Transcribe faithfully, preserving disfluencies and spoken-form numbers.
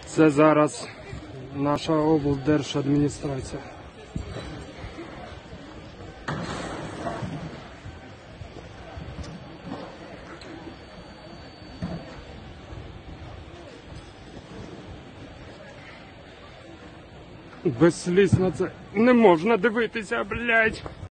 Це зараз наша облдержадміністрація. Без сліз на це не можна дивитися, блядь.